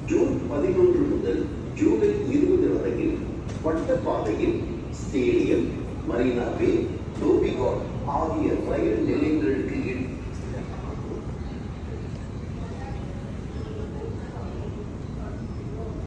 June 11 முதல் ஜூலை 20 வரையில் வட்டப்பாதையில் stadium, Marina பே, டோபிகாட் ஆகிய ரயில் நிலையங்கள்